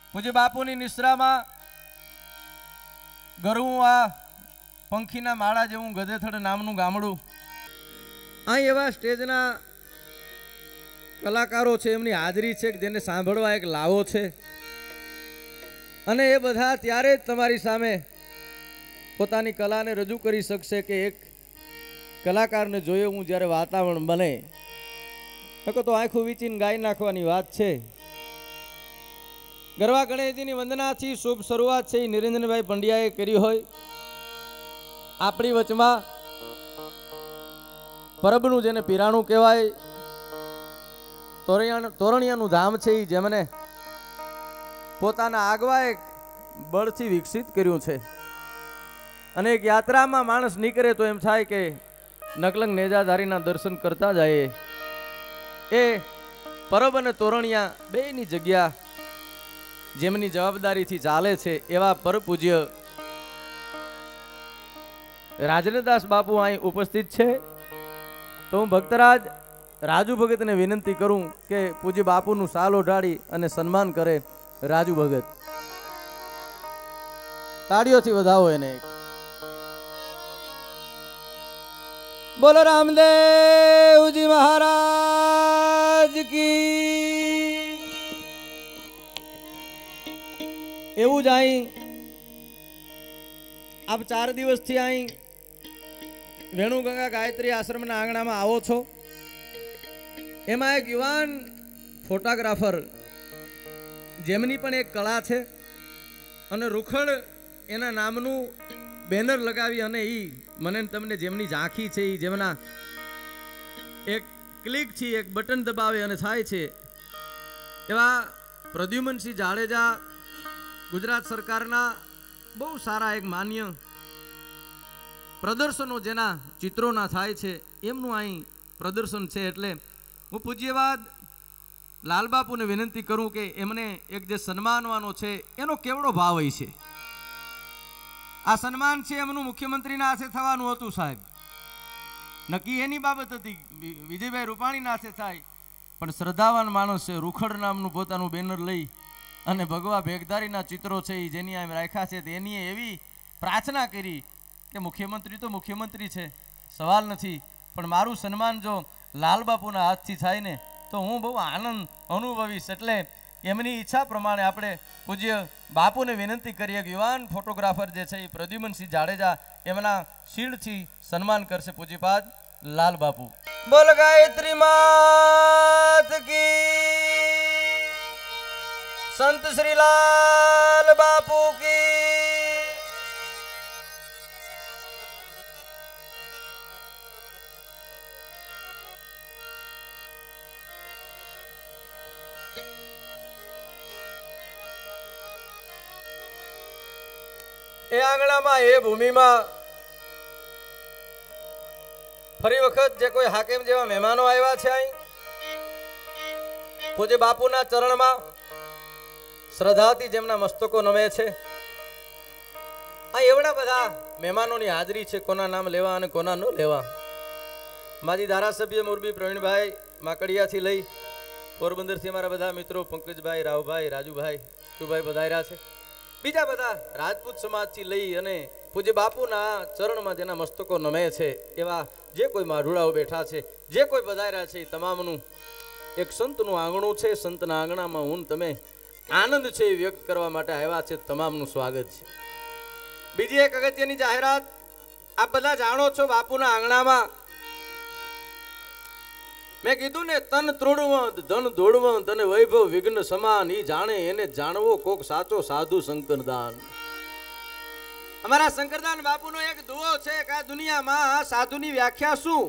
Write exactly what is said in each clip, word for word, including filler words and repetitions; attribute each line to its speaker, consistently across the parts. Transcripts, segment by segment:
Speaker 1: પૂજ્ય બાપુની નિશ્રામાં ગરવું આ પંખીના માળા જેવું ગધેથડ નામનું ગામડું. અહીં એવા સ્ટેજના કલાકારો છે, એમની હાજરી છે કે જેને સાંભળવા એક લાવો છે. અને એ બધા ત્યારે જ તમારી સામે પોતાની કલાને રજૂ કરી શકશે કે એક કલાકારને જોઈએ હું જ્યારે વાતાવરણ બને તો આંખું વીચીને ગાઈ નાખવાની વાત છે. ગરવા ગણેશજીની વંદનાથી શુભ શરૂઆત છે એ નિરંજનભાઈ પંડ્યાએ કરી હોય. આપણી વચમાં પરબનું જેને પીરાણું કહેવાય, તોરણિયા તોરણિયાનું ધામ છે એ જેમને પોતાના આગવા એક બળથી વિકસિત કર્યું છે. અને એક યાત્રામાં માણસ નીકળે તો એમ થાય કે નકલંગ નેજાધારીના દર્શન કરતા જાય. એ પરબ અને તોરણિયા બેની જગ્યા જેમની જવાબદારીથી ચાલે છે એવા પરમ પૂજ્ય રાજનદાસ બાપુ અહીં ઉપસ્થિત છે. તો હું ભક્તરાજ રાજુ ભગતને વિનંતી કરું કે પૂજ્ય બાપુનું શાલ ઓઢાડી અને સન્માન કરે. રાજુ ભગત, તાળીઓથી વધાવો એને. બોલો રામદેવજી મહારાજ કી. એવું જ અહીં આપ ચાર દિવસથી અહીં વેણુગંગા ગાયત્રી આશ્રમના આંગણામાં આવો છો. એમાં એક યુવાન ફોટોગ્રાફર જેમની પણ એક કળા છે અને રૂખડ એના નામનું બેનર લગાવી અને ઈ મને તમને જેમની ઝાંખી છે એ જેમના એક ક્લિકથી એક બટન દબાવે અને થાય છે એવા પ્રદ્યુમનસિંહ જાડેજા ગુજરાત સરકારના બહુ સારા એક માન્ય પ્રદર્શનો જેના ચિત્રોના થાય છે એમનું અહીં પ્રદર્શન છે. એટલે હું પૂજ્યવાદ લાલબાપુને વિનંતી કરું કે એમને એક જે સન્માનવાનો છે એનો કેવડો ભાવ હોય છે. આ સન્માન છે એમનું મુખ્યમંત્રીના હાથે થવાનું હતું સાહેબ, નક્કી એની બાબત હતી, વિજયભાઈ રૂપાણીના હાથે થાય. પણ શ્રદ્ધાવાન માણસ છે, રૂખડ નામનું પોતાનું બેનર લઈ અને ભગવા ભેગધારીના ચિત્રો છે એ જેની આમ રાખ્યા છે તેની એવી પ્રાર્થના કરી કે મુખ્યમંત્રી તો મુખ્યમંત્રી છે, સવાલ નથી, પણ મારું સન્માન જો લાલબાપુના હાથથી થાય ને તો હું બહુ આનંદ અનુભવીશ. એટલે એમની ઈચ્છા પ્રમાણે આપણે પૂજ્ય બાપુને વિનંતી કરીએ કે યુવાન ફોટોગ્રાફર જે છે એ પ્રદ્યુમનસિંહ જાડેજા એમના શીલ્ડથી સન્માન કરશે પૂજ્યપાદ લાલબાપુ. બોલ ગાયત્રી માત કી, સંત શ્રી લાલ બાપુ કી. એ આંગણામાં એ ભૂમિમાં ફરી વખત જે કોઈ હાકેમ જેવા મહેમાનો આવ્યા છે અહીં પૂજ્ય બાપુના ચરણમાં શ્રદ્ધાથી જેમના મસ્તકો નમે છે. આ એવડા બધા મહેમાનોની હાજરી છે, કોના નામ લેવા અને કોના ન લેવા. માજી ધારાસભ્ય મોરબી પ્રવીણભાઈ માકડિયાથી લઈ પોરબંદરથી અમારા બધા મિત્રો પંકજભાઈ, રાવભાઈ, રાજુભાઈ, તુભાઈ પધાર્યા છે. બીજા બધા રાજપૂત સમાજથી લઈ અને પૂજ્ય બાપુના ચરણમાં જેના મસ્તકો નમે છે એવા જે કોઈ માઢુડાઓ બેઠા છે, જે કોઈ પધાર્યા છે, તમામનું એક સંતનું આંગણું છે. સંતના આંગણામાં હું તમે આનંદ છે એ વ્યક્ત કરવા માટે આવ્યા છે. તમામનું સ્વાગત છે. બીજી એક અગત્યની જાહેરાત, આપ બધા જાણો છો બાપુના આંગણામાં મેં કીધું ને તન તૃણવંત ધન ધોળવંત અને વૈભવ વિઘ્ન સમાન ઈ જાણે એને જાણવો કોક સાચો સાધુ શંકરદાન. અમારા શંકરદાન બાપુનો એક દુઓ છે કે આ દુનિયામાં સાધુની વ્યાખ્યા શું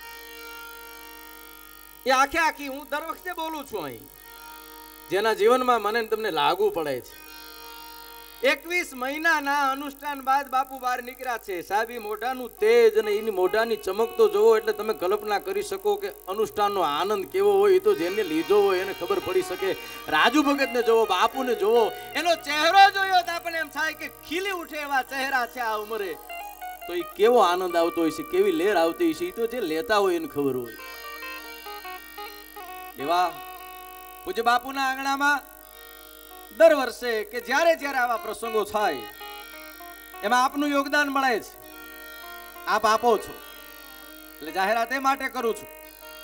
Speaker 1: એ આખે આખી હું દર વખતે બોલું છું અહીં, જેના જીવનમાં મને તમને લાગુ પડે છે. એકવીસ મહિનાના અનુષ્ઠાન બાદ બાપુ બહાર નીકળ્યા છે. સાહેબ એ મોઢાનું તેજ અને એની મોઢાની ચમક તો જોવો એટલે તમે કલ્પના કરી શકો કે અનુષ્ઠાનનો આનંદ કેવો હોય. એ તો જેને લીધો હોય એને ખબર પડી શકે. રાજુ ભગતને જોવો, બાપુને જોવો, એનો ચહેરો જોયો તો આપણને એમ થાય કે ખીલી ઉઠે એવા ચહેરા છે આ ઉંમરે. તો એ કેવો આનંદ આવતો હોય છે, કેવી લહેર આવતી હોય છે, એ તો જે લેતા હોય એને ખબર હોય. એવા પૂજ્ય બાપુના આંગણામાં દર વર્ષે કે જ્યારે જ્યારે આવા પ્રસંગો થાય એમાં આપનું યોગદાન મળે છે, આપ આપો છો, એટલે જાહેરાત એ માટે કરું છું.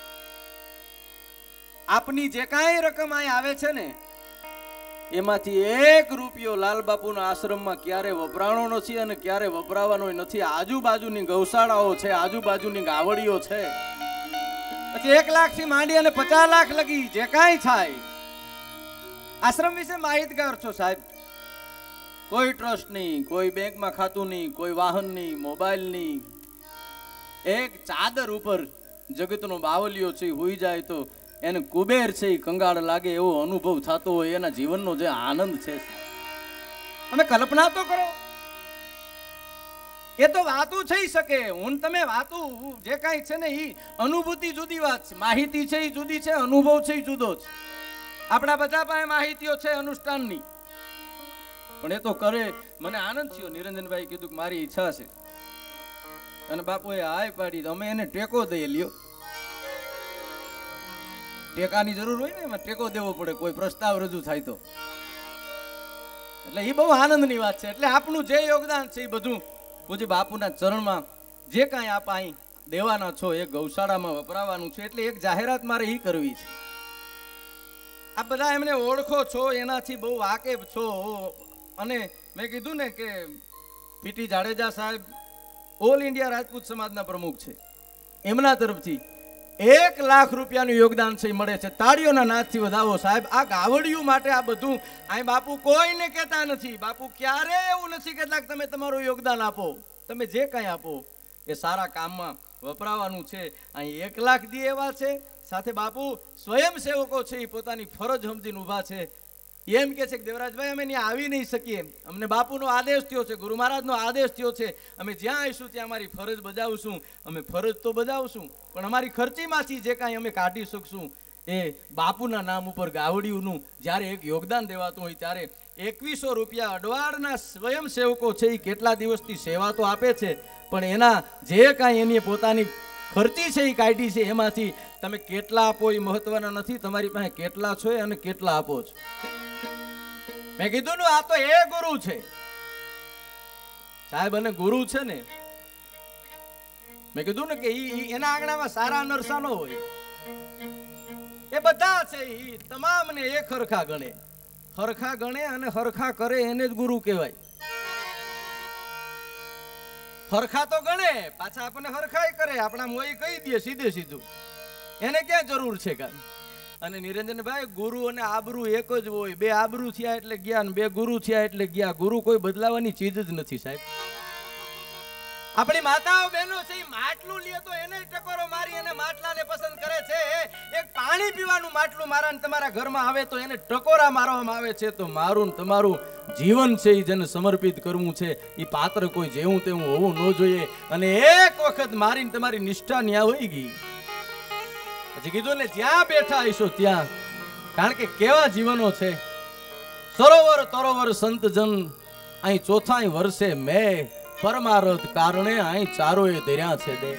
Speaker 1: આપની જે કાંઈ રકમ અહીં આવે છે ને એમાંથી એક રૂપિયો લાલબાપુના આશ્રમમાં ક્યારે વપરાણો નથી અને ક્યારે વપરાવાનો નથી. આજુબાજુની ગૌશાળાઓ છે, આજુબાજુની ગાવડીઓ છે, પછી એક લાખ થી માંડી અને પચાસ લાખ લગી જે કાંઈ થાય આશ્રમ વિશે માહિતગાર છો સાહેબ. કોઈ ટ્રસ્ટ નહીં, કોઈ બેંકમાં ખાતું નહીં, કોઈ વાહન નહીં, મોબાઈલ નહીં. એક ચાદર ઉપર જગતનો બાવલિયો છે, હોઈ જાય તો એને કુબેર છે કંગાળ લાગે એવો અનુભવ થતો હોય. એના જીવનનો જે આનંદ છે તમે કલ્પના તો કરો. એ તો વાતું થઈ શકે, હું તમે વાતું જે કાંઈ છે ને એ અનુભૂતિ જુદી વાત છે, માહિતી છે એ જુદી છે, અનુભવ છે એ જુદો છે. આપણા બધા પાસે માહિતીઓ છે અનુષ્ઠાનની, પણ એ તો કરે. મને આનંદ થયો, નિરંજનભાઈ કીધું કે મારી ઈચ્છા છે અને બાપુએ હાય પાડી, અમે એને ટેકો દઈએ. લ્યો, ટેકાની જરૂર હોય ને, એમાં ટેકો દેવો પડે કોઈ પ્રસ્તાવ રજૂ થાય તો. એટલે એ બહુ આનંદની વાત છે. એટલે આપનું જે યોગદાન છે એ બધું પૂજ્ય બાપુના ચરણમાં જે કાંઈ આપ અહીં દેવાના છો એ ગૌશાળામાં વપરાવાનું છે. એટલે એક જાહેરાત મારે એ કરવી છે. આ બધા એમને ઓળખો છો, એનાથી બહુ વાકેફ છો. અને મેં કીધું ને કે પીટી જાડેજા સાહેબ ઓલ ઇન્ડિયા રાજપૂત સમાજના પ્રમુખ છે, એમના તરફથી એક લાખ રૂપિયાનું યોગદાન છે મળે છે. તાળીઓના નાદથી વધાવો સાહેબ. આ ગાવડિયું માટે આ બધું અહીં બાપુ કોઈને કહેતા નથી. બાપુ ક્યારે એવું નથી કહેતા કે તમે તમારું યોગદાન આપો. તમે જે કાંઈ આપો એ સારા કામમાં વપરાવાનું છે. અહીં એક લાખ દી એવા છે, સાથે બાપુ સ્વયંસેવકો છે એ પોતાની ફરજ સમજીને ઊભા છે. એમ કે છે કે દેવરાજભાઈ અમે ત્યાં આવી નહીં શકીએ, અમને બાપુનો આદેશ થયો છે, ગુરુ મહારાજનો આદેશ થયો છે, અમે જ્યાં આવીશું ત્યાં અમારી ફરજ બજાવશું. અમે ફરજ તો બજાવશું, પણ અમારી ખર્ચીમાંથી જે કાંઈ અમે કાઢી શકશું એ બાપુના નામ ઉપર ગાવડીઓનું જ્યારે એક યોગદાન દેવાતું હોય ત્યારે એકવીસો રૂપિયા અડવાડના સ્વયંસેવકો છે એ કેટલા દિવસથી સેવા તો આપે છે, પણ એના જે કાંઈ એની પોતાની ખર્ચી છે એ કાઢી છે એમાંથી તમે કેટલા આપો એ મહત્વના નથી, તમારી પાસે કેટલા છો અને કેટલા આપો છો. મેં કીધું ને આ તો એ ગુરુ છે સાહેબ, અને ગુરુ છે ને મેં કીધું ને કે એના આંગણામાં સારા નરસા ન હોય. એ બધા છે એ તમામને એ હરખા ગણે, હરખા ગણે અને હરખા કરે એને જ ગુરુ કહેવાય. હરખા તો ગણે, પાછા આપણને હરખાઈ કરે, આપણા મોઈ કહી દે સીધે સીધું, એને ક્યાં જરૂર છે કાંઈ. અને નિરંજનભાઈ ગુરુ અને આબરૂ એક જ હોય. બે આબરૂ થયા એટલે ગયા ને બે ગુરુ થયા એટલે ગયા. ગુરુ કોઈ બદલાવાની ચીજ જ નથી સાહેબ. આપણી માતાઓ બહેનો છે માટલું લે તો એને ટકોરો મારી અને માટલાને પસંદ કરે છે. એક પાણી પીવાનું માટલું મારા ને તમારા ઘરમાં આવે તો એને ટકોરા મારવામાં આવે છે. તો મારું ને તમારું જીવન છે એ જેને સમર્પિત કરવું છે એ પાત્ર કોઈ જેવું તેવું હોવું ન જોઈએ. અને એક વખત મારીને તમારી નિષ્ઠા ન્યા હોઈ ગઈ પછી કીધું ને જ્યાં બેઠા હશો ત્યાં, કારણ કે કેવા જીવનો છે. સરોવર તરોવર સંતજન અહીં ચોથાઈ વર્ષે મેં પરમારથ કારણે અહીં ચારોએ ધર્યા છે દે.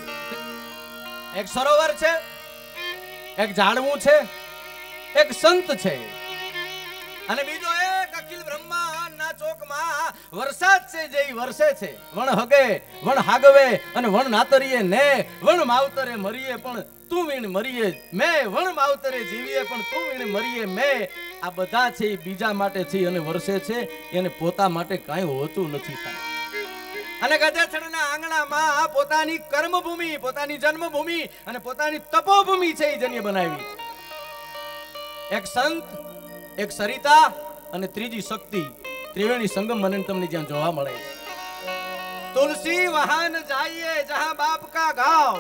Speaker 1: એક સરોવર છે, એક ઝાડવું છે, એક સંત છે, અને બીજો એક અખિલ બ્રહ્માંડના ચોકમાં વરસાદ છે જે વર્ષે છે. વણ હગે વણ હાગવે અને વણ નાતરીએ ને વણ માવતરે મરીએ પણ તું વીણ મરીએ મેં, વણ માવતરે જીવીએ પણ તું વીણ મરીએ મેં. આ બધા છે એ બીજા માટે છે અને વર્ષે છે, એને પોતા માટે કાંઈ હોતું નથી સાહેબ. અને ગધેથડના આંગણામાં પોતાની કર્મભૂમિ, પોતાની જન્મભૂમિ અને પોતાની તપોભૂમિ છે એ જેને બનાવી છે. એક સંત, એક સરિતા અને ત્રીજી શક્તિ, ત્રિવેણી સંગમ મને તમને જ્યાં જોવા મળે છે. તુલસી વહાન જાઈએ જહાં બાપ કા ગાવ.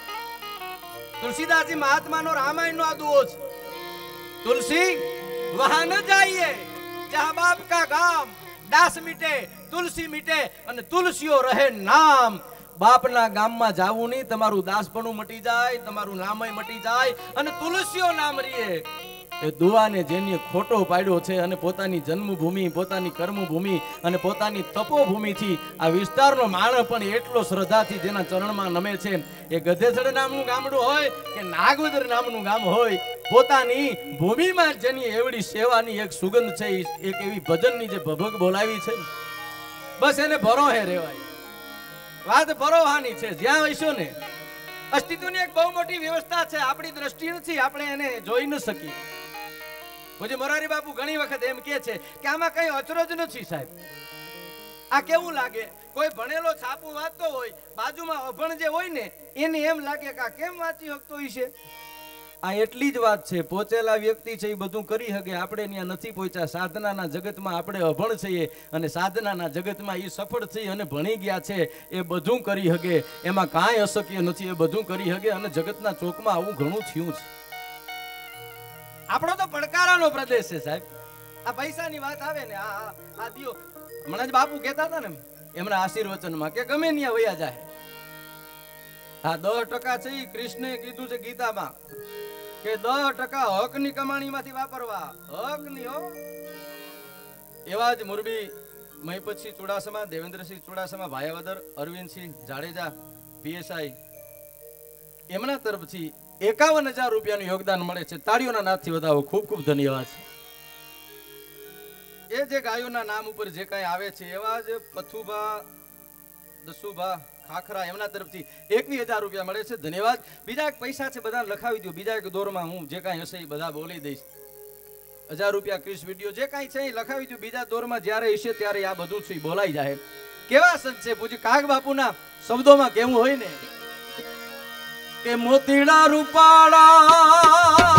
Speaker 1: તુલસીદાસજી મહાત્માનો રામાયણનો આ દુઓ છે. તુલસી વહાન જાઈએ જહાં બાપ કા ગામ. દાસ મીટે તુલસી મીટે અને તુલસીઓ રહે નામ. બાપના ગામમાં જાવું નહીં, તમારું દાસપણું મટી જાય, તમારું નામય મટી જાય અને તુલસીઓ નામ રહીએ. એ દુવાને જેને ખોટો પાડ્યો છે અને પોતાની જન્મભૂમિ, પોતાની કર્મભૂમિ અને પોતાની તપોભૂમિથી આ વિસ્તારનો માણસ પણ એટલો શ્રદ્ધાથી જેના ચરણમાં નમે છે. એ ગધેસડ નામનું ગામડું હોય કે નાગવદર નામનું ગામ હોય, પોતાની ભૂમિમાં જેની એવડી સેવાની એક સુગંધ છે, એક એવી ભજનની જે ભભક બોલાવી છે, બસ એને ભરોહે રહેવાય. વાત ભરોહાની છે. જ્યાં હશો ને અસ્તિત્વની એક બહુ મોટી વ્યવસ્થા છે, આપણી દ્રષ્ટિ નથી, આપણે એને જોઈ ન શકીએ. પછી મોરારી બાપુ ઘણી વખત એમ કહે છે કે આમાં કઈ અચરજ નથી સાહેબ. આ કેવું લાગે, કોઈ ભણેલો છાપું વાંચતો હોય, બાજુમાં અભણ જે હોય ને એને એમ લાગે કે આ કેમ વાંચી શકતો હશે. આ એટલી જ વાત છે. પહોંચેલા વ્યક્તિ છે એ બધું કરી શકે, આપણે ત્યાં નથી પહોંચ્યા. સાધનાના જગતમાં આપણે અભણ છીએ અને સાધનાના જગતમાં એ સફળ થઈ અને ભણી ગયા છે, એ બધું કરી શકે. એમાં કાંઈ અશક્ય નથી, એ બધું કરી શકે. અને જગતના ચોકમાં આવું ઘણું થયું છે. આપણો તો પડકારાનો પ્રદેશ છે સાહેબ. આ પૈસાની વાત આવે ને, આ આ દિયો હમણાં જ બાપુ કહેતા હતા ને એમના આશીર્વચનમાં કે ગમે ત્યાં વયા જાય. હા, દસ ટકા છે એ કૃષ્ણે કીધું છે ગીતામાં કે દસ ટકા હકની કમાણીમાંથી વાપરવા. હકની હો. એવા જ મોરબી મહિપતસિંહ ચુડાસમા, દેવેન્દ્રસિંહ ચુડાસમા, ભાયાવદર, અરવિંદસિંહ જાડેજા પીએસઆઈ, એમના તરફથી એકાવન હજાર રૂપિયાનું યોગદાન મળે છે. તાળીઓના નાદથી વધાવો. ખૂબ ખૂબ ધન્યવાદ છે. એ જે ગાયોના નામ ઉપર જે કાંઈ આવે છે એવા જ પથુભા, દસુભા ખાખરા, એમના તરફથી એકવીસ હજાર રૂપિયા મળે છે. ધન્યવાદ. બીજા એક પૈસા છે, બધા લખાવી દો. બીજા એક દોરમાં હું જે કાંઈ હશે એ બધા બોલી દઈશ. હજાર રૂપિયા ક્રિસ વિડીયો જે કાંઈ છે એ લખાવી દો. બીજા દોરમાં જ્યારે હશે ત્યારે આ બધું છે બોલાઈ જાય. કેવા સંત છે પૂજી કાગ બાપુના શબ્દોમાં કેવું હોય ને કે મોતીડા રૂપાળા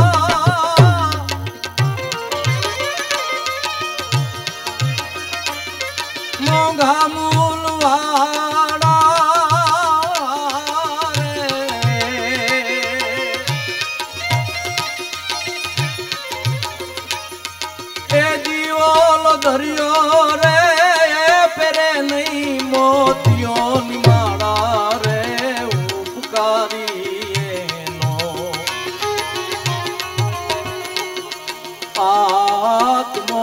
Speaker 1: મોંઘા મૂલવાળા રે એ જીવોલો ધર્યો રે પેરે નહીં મોતિયોની માળા રે ઉપકારી એનો આત્મો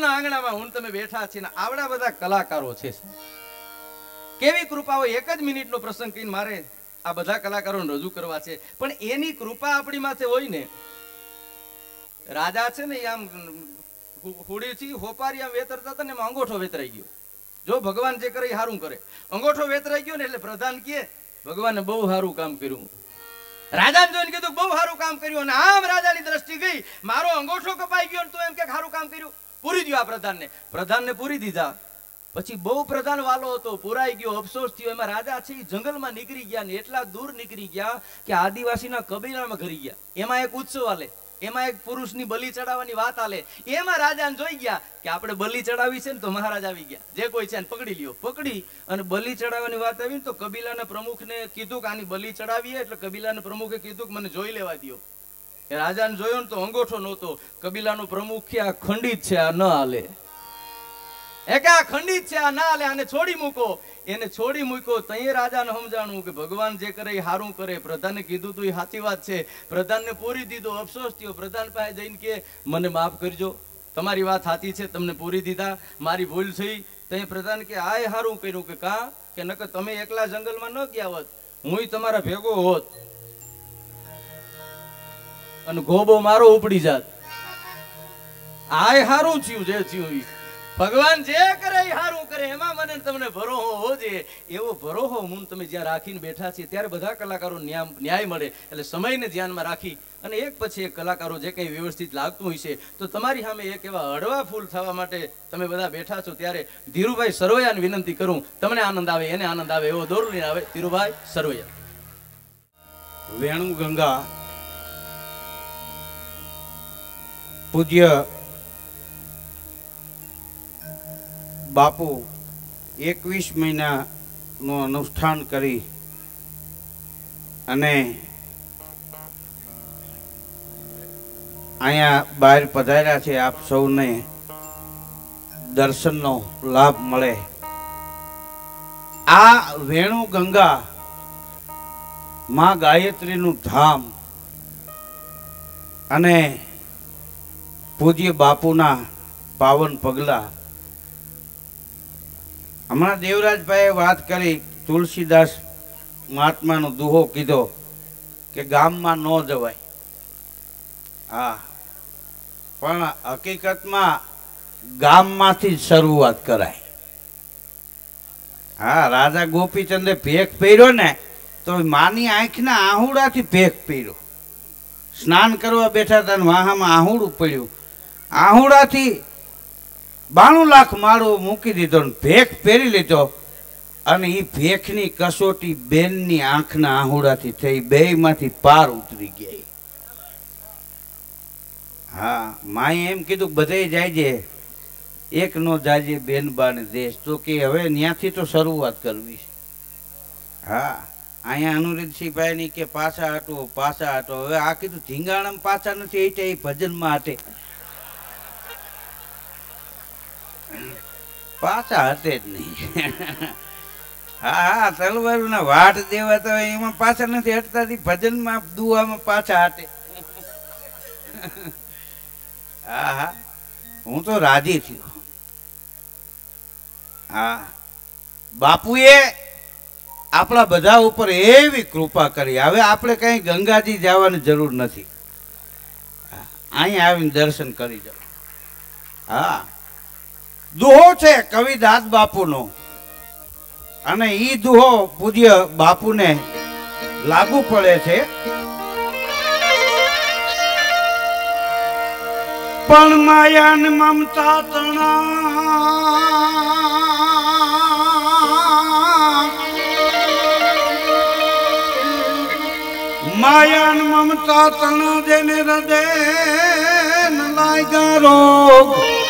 Speaker 1: રાજાના આંગણામાં હું તમે બેઠા છીએ ને આવડા બધા કલાકારો છે. કેવી કૃપા હોય! એક જ મિનિટનો પ્રસંગ કહીને મારે આ બધા કલાકારોને રજૂ કરવા છે, પણ એની કૃપા આપણી માથે હોય ને. રાજા છે ને આમ હુડીથી હોપારી આમ વેતરતા હતા ને એમાં અંગોઠો વેતરાઈ ગયો. જો ભગવાન જે કરે એ સારું કરે. અંગોઠો વેતરાઈ ગયો ને એટલે પ્રધાન કહે ભગવાને બહુ સારું કામ કર્યું. રાજાને જોઈને કીધું બહુ સારું કામ કર્યું, અને આમ રાજાની દ્રષ્ટિ ગઈ, મારો અંગોઠો કપાઈ ગયો તો એમ કે સારું કામ કર્યું. પૂરી દો આ પ્રધાનને. પ્રધાનને પૂરી દીધા. પછી બહુ પ્રધાન વાલો હતો, પુરાઈ ગયો, અફસોસ થયો. એમાં રાજા છે એ જંગલમાં નીકળી ગયા ને એટલા દૂર નીકળી ગયા કે આદિવાસીના કબીલામાં ઘરી ગયા. એમાં એક ઉત્સવ હાલે, એમાં એક પુરુષની બલિ ચડાવવાની વાત હાલે. એમાં રાજાને જોઈ ગયા કે આપણે બલિ ચડાવી છે ને તો મહારાજ આવી ગયા, જે કોઈ છે પકડી લ્યો. પકડી અને બલિ ચડાવવાની વાત આવી ને તો કબીલાના પ્રમુખને કીધું કે આની બલિ ચડાવીએ. એટલે કબીલાના પ્રમુખે કીધું કે મને જોઈ લેવા દો. રાજાને જોયો ને તો અંગોઠો નહોતો. કબીલાનો પ્રમુખ કે આ ખંડિત છે, આ ન હાલે. એક આ ખંડિત છે, આ ના હાલે, આને છોડી મૂકો. એને છોડી મૂક્યો. તઈ રાજાને સમજાણું કે ભગવાન જે કરે એ સારું કરે. પ્રધાને કીધું તું એ સાચી વાત છે. પ્રધાનને પૂરી દીધો. અફસોસ થયો. પ્રધાન પાસે જઈને કે મને માફ કરજો, તમારી વાત સાચી છે, તમને પૂરી દીધા, મારી ભૂલ થઈ. તઈ પ્રધાન કે આ સારું કર્યું કે કા કે નકર તમે એકલા જંગલમાં ન ગયા હોત, હું તમારા ભેગો હોત અને ગોબો મારો ઉપડી જાત. આ સારું થયું જે થયું. ભગવાન જે કરે એ સારું કરે, એમાં મને તમને ભરોહો હોવો જોઈએ. એવો ભરોહો હું તમે જ્યાં રાખીને બેઠા છીએ ત્યારે બધા કલાકારો ન્યાય મળે. એટલે સમયને ધ્યાનમાં રાખી અને એક પછી એક કલાકારો જે કંઈ વ્યવસ્થિત લાગતું હોય છે તો તમારી સામે એક એવા હળવા ફૂલ થવા માટે તમે બધા બેઠા છો ત્યારે ધીરુભાઈ સરવૈયાને વિનંતી કરું, તમને આનંદ આવે એને આનંદ આવે એવો દોર લઈને આવે. ધીરુભાઈ સરવૈયા.
Speaker 2: વેણુ ગંગા પૂજ્ય બાપુ એકવીસ મહિનાનું અનુષ્ઠાન કરી અને અહીંયા બહાર પધાર્યા છે. આપ સૌને દર્શનનો લાભ મળે. આ વેણુ ગંગા માં ગાયત્રીનું ધામ અને પૂજ્ય બાપુના પાવન પગલા. હમણાં દેવરાજભાઈએ વાત કરી, તુલસીદાસ મહાત્માનો દુહો કીધો કે ગામમાં ન જવાય. હા, પણ હકીકતમાં ગામમાંથી જ શરૂઆત કરાય. હા, રાજા ગોપીચંદે ભેખ પહેર્યો ને તો માની આંખના આહુડાથી ભેખ પહેર્યો. સ્નાન કરવા બેઠા હતા ને વાહામાં આહુડું પડ્યું. આહુડાથી બાણું લાખ માળો મૂકી દીધો ને ભેખ પહેરી લીધો. અને એ ભેખની કસોટી બેનની આંખના આહુડાથી થઈ, બે માંથી પાર ઉતરી ગયા. હા, માએ એમ કીધું બધે જાય છે, એક નો જાજે બેન બાને દેશ. તો કે હવે ત્યાંથી તો શરૂઆત કરવી. હા, અહીંયા અનુરીતસિંહભાઈ ની કે પાછા હટો પાછા હટો. હવે આ કીધું ધીંગાણમ પાછા નથી, એ ભજનમાં હટે, પાછા હટે જ નહીં. હા હા, તલવારના વાટ દેવા તો એમાં પાછા નથી હટતા, ભજનમાં દુવામાં પાછા હટે. હા હા, હું તો રાજી થયો. હા, બાપુએ આપણા બધા ઉપર એવી કૃપા કરી. હવે આપણે કઈ ગંગાજી જવાની જરૂર નથી, અહીંયા આવીને દર્શન કરી જાઓ. હા, દુહો છે કવિદાસ બાપુનો અને ઈ દુહો પૂજ્ય બાપુને લાગુ પડે છે. પણ માયાન મમતા તણા માયાન મમતા તણા જેને હૃદય ન લાગ્યા રોગ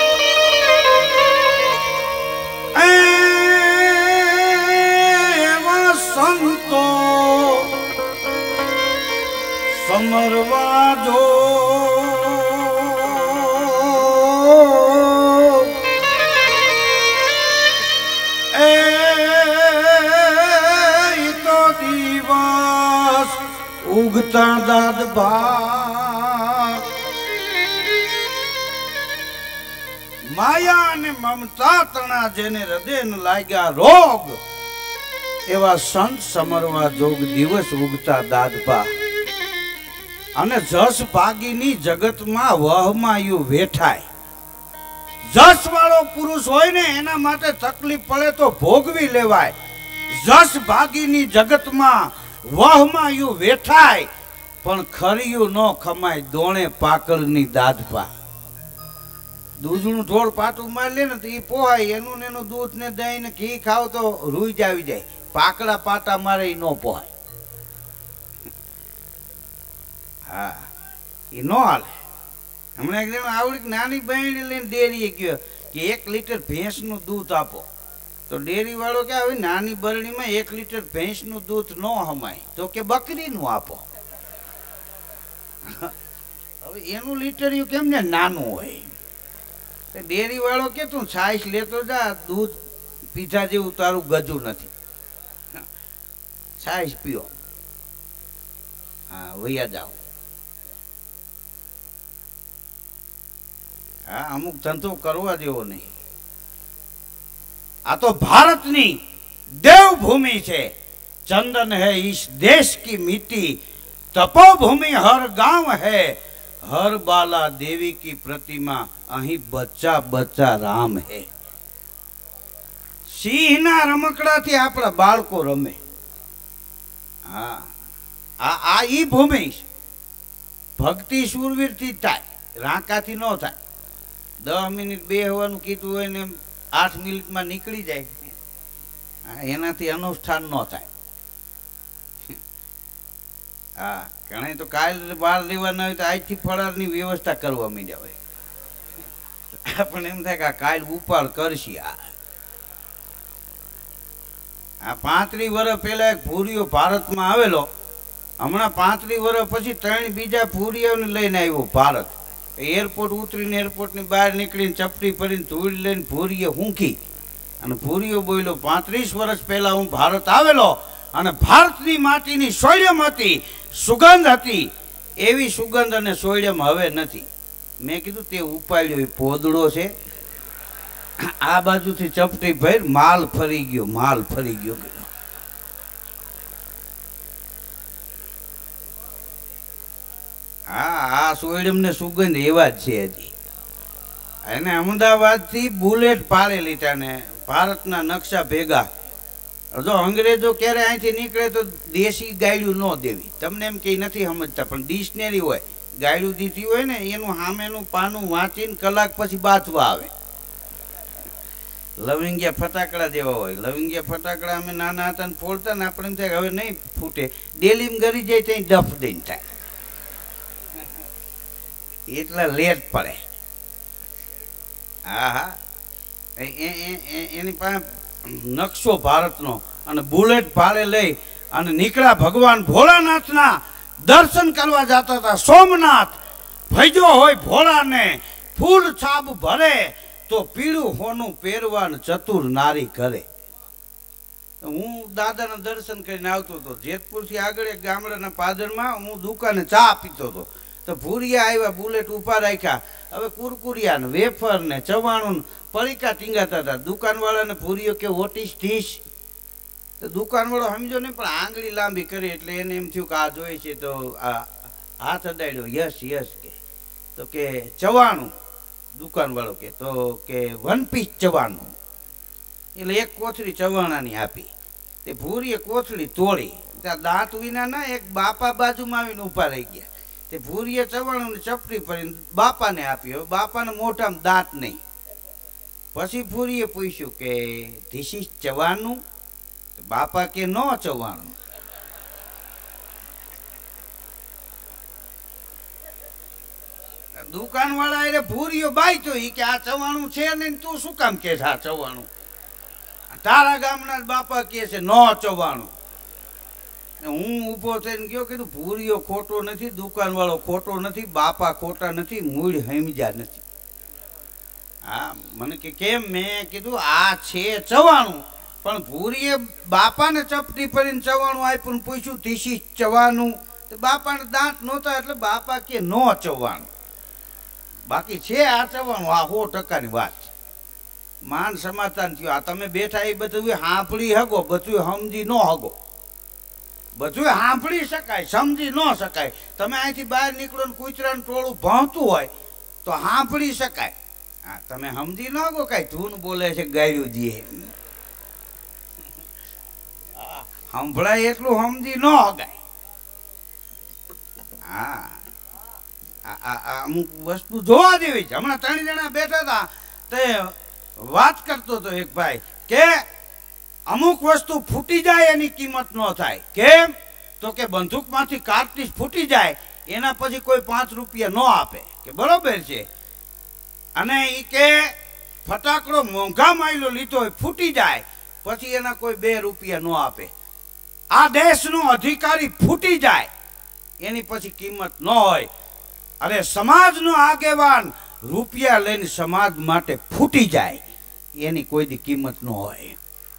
Speaker 2: એવા સંતો સમરવા જો. ઉગતા દાદ ભા માયા અને મમતા તણા જેને હૃદયને લાગ્યા રોગ, એવા સંત સમરવા જોગ દિવસ ઉગતા દાદપા. અને જસ ભાગીની જગતમાં વહમાયું વેઠાય. જસ વાળો પુરુષ હોય ને એના માટે તકલીફ પડે તો ભોગવી લેવાય. જસ ભાગીની જગતમાં વહમાયું વેઠાય, પણ ખરિયું ન ખમાય દોણે પાકળની દાદપા. દૂધનું થોડ પાટું મારી લે ને તો એ પોહાય. એનું ને એનું દૂધ ને દહીં ને ઘી ખાવ તો રૂઈ જ આવી જાય. પાકડા પાટા મારે એ ન પોહાય. હા, એ ન હાલે. હમણાં એકદમ આવડી નાની બહેણી લઈને ડેરીએ ગયો કે એક લીટર ભેંસનું દૂધ આપો. તો ડેરી વાળો કે આવી નાની બરણીમાં એક લીટર ભેંસનું દૂધ ન હમાય, તો કે બકરીનું આપો. હવે એનું લીટર કેમ ને નાનું હોય. ડેરી વાળો કે તું છાશ લેતો જા, દૂધ પીધા જેવું તારું ગજું નથી, છાશ પીઓ. હા, વૈયા જાઓ. હા, અમુક ધંધો કરવા જેવો નહીં. આ તો ભારતની દેવભૂમિ છે. ચંદન है इस देश की मिट्टी, तपोभूमि हर गांव है, हर बाला देवी की प्रतिमा, અહીં બચ્ચા બચ્ચા રામ હે. સિંહના રમકડાથી આપણા બાળકો રમે. હા, આ આ ઈ ભૂમિ છે. ભક્તિ શૂરવીરથી થાય, રાંકાથી ન થાય. દસ મિનિટ બે હવાનું કીધું હોય ને આઠ મિનિટમાં નીકળી જાય, એનાથી અનુષ્ઠાન ન થાય. હા, ઘણા તો કાલ બહાર લેવાના હોય તો આજથી ફળારની વ્યવસ્થા કરવા માંડ્યા હોય. પણ એમ થાય કે આ કાલ ઉપાડ કરશી. આ આ પાંત્રીસ વર્ષ પહેલા એક ભૂરીઓ ભારતમાં આવેલો. હમણાં પાંત્રીસ વર્ષ પછી ત્રણ બીજા ભૂરીઓને લઈને આવ્યો ભારત. એરપોર્ટ ઉતરીને એરપોર્ટની બહાર નીકળીને ચપટી ભરીને ધૂળ લઈને ભૂરીએ હુંકી. અને ભૂરીઓ બોલ્યો, પાંત્રીસ વર્ષ પહેલા હું ભારત આવેલો અને ભારતની માટીની સોયડમ હતી, સુગંધ હતી. એવી સુગંધ અને સોયડમ હવે નથી. મેં કીધું તે ઉપાડ્યો એ પોદડો છે. આ બાજુથી ચપટી ભર માલ ફરી ગયો, માલ ફરી ગયો. હા, આ સોયડમ ને સુગંધ એવા જ છે હજી. એને અમદાવાદ થી બુલેટ પાડે લીધા ને ભારતના નકશા ભેગા. જો અંગ્રેજો ક્યારે અહીંથી નીકળે તો દેશી ગાયડું ન દેવી. તમને એમ કે નથી સમજતા, પણ ડિક્શનરી હોય, ગાયડું દીધી હોય ને એનું સામેનું પાનું વાંચીને કલાક પછી બાથવા આવે. લવિંગિયા ફટાકડા જેવા હોય. લવિંગિયા ફટાકડા અમે નાના હતા ને ફોડતા ને આપણે એમ થાય હવે નહીં ફૂટે, ડેલીમ ગરી જાય ત્યાં ડફ દઈને થાય. એટલા લેટ પડે. હા હા, એની પાસે નકશો ભારતનો. અને બુલેટ ભાડે લઈ અને નીકળ્યા ભગવાન ભોળાનાથના દર્શન કરવા જતા હતા. સોમનાથ ભજો હોય ભોળાને, ફૂલ છાબ ભરે તો પીળું હોનું પહેરવાન ચતુર નારી કરે. હું દાદાના દર્શન કરીને આવતો હતો. જેતપુરથી આગળ એક ગામડાના પાદરમાં હું દુકાને ચા પીતો હતો. તો ભૂરિયા આવ્યા, બુલેટ ઉભા રાખ્યા. હવે કુરકુરિયા ને વેફર ને ચવાણું પડીકા ટીંગાતા હતા. દુકાનવાળાને ભૂરિયો કે ઓટીસ ઠીસ. તો દુકાનવાળો સમજો ને, પણ આંગળી લાંબી કરી એટલે એને એમ થયું કે આ જોઈએ છે. તો આ હાથ અડાડ્યો, યસ યસ કે. તો કે ચવાણું. દુકાનવાળો કે તો કે વન પીસ ચવાણું. એટલે એક કોથળી ચવાણાની આપી. તે ભૂરીએ કોથળી તોડી. ત્યાં દાંત વિના ના એક બાપા બાજુમાં આવીને ઊભા રહી ગયા. તે ભૂરીએ ચવાણું ચપટી ભરીને બાપાને આપી. હવે બાપાને મોઢામાં દાંત નહીં. પછી ભૂરીએ પૂછ્યું કે ધીસ ઇઝ ચવાનું? બાપા કે નો ચવાણું. દુકાન વાળા એટલે ભૂરીઓ બાઈ તો ઈ કે આ ચવાણું છે ને, તું શું કામ કે છે આ ચવાણું? તારા ગામના બાપા કે છે નો ચવાણું. હું ઊભો થઈને ગયો, કીધું ભૂરીઓ ખોટો નથી, દુકાન વાળો ખોટો નથી, બાપા ખોટા નથી, મૂળ સમજ્યા નથી. હા, મને કે કેમ? મેં કીધું આ છે ચવાણું, પણ ભૂરીએ બાપાને ચપટી ભરીને ચવાણું આપ્યું ને પૂછ્યું ધીસ ઇઝ ચવાનું? બાપાને દાંત નહોતા એટલે બાપા કે નો ચવાણું. બાકી છે આ ચવાણું. આ સો ટકાની વાત છે. માન સમાધાન થયું. આ તમે બેઠા એ બધું સાંભળી હગો, બધું સમજી ન હગો. બધું સાંભળી શકાય, સમજી ન શકાય. તમે અહીંથી બહાર નીકળો ને કૂતરાનું ટોળું ભણતું હોય તો સાંભળી શકાય. હા, તમે સમજી ન હગો કાંઈ ધૂન બોલે છે ગાયું દીએ, સંભળાય એટલું સમજી ન હગાય. હા, આ અમુક વસ્તુ જોવા જેવી છે. હમણાં ત્રણ જણા બેઠા હતા તે વાત કરતો હતો એક ભાઈ કે અમુક વસ્તુ ફૂટી જાય એની કિંમત ન થાય. કેમ? તો કે બંદૂકમાંથી કાર્ટિસ ફૂટી જાય એના પછી કોઈ પાંચ રૂપિયા ન આપે, કે બરોબર છે. અને એ કે ફટાકડો મોંઘા માયલો લીધો હોય, ફૂટી જાય પછી એના કોઈ બે રૂપિયા ન આપે. આ દેશનો અધિકારી ફૂટી જાય એની પછી કિંમત ન હોય. અરે સમાજનો આગેવાન રૂપિયા લઈને સમાજ માટે ફૂટી જાય એની કોઈ દી કિંમત ન હોય.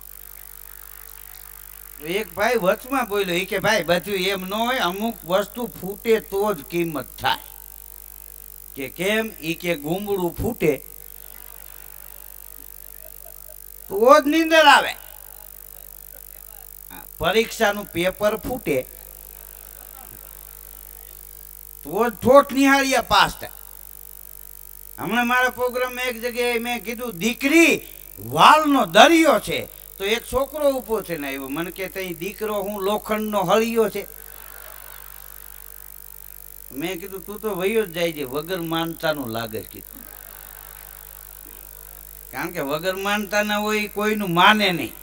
Speaker 2: એક ભાઈ વચમાં બોલ્યો, એ કે ભાઈ બધું એમ ન હોય, અમુક વસ્તુ ફૂટે તો જ કિંમત થાય. કે કેમ? એ કે ગુંબળું ફૂટે તો જ નીંદર આવે, પરીક્ષાનું પેપર ફૂટે તો જ ઠોઠ નિહાળ્યા પાસ થાય. હમણાં મારા પ્રોગ્રામમાં એક જગ્યાએ મેં કીધું દીકરી વાલનો દરિયો છે, તો એક છોકરો ઊભો છે ને આવ્યો મને કે તઈ દીકરો હું લોખંડનો હળિયો છે. મેં કીધું તું તો વયો જ જાય છે, વગર માનતાનું લાગે છે. કીધું કારણ કે વગર માનતાના હોય કોઈનું માને નહીં.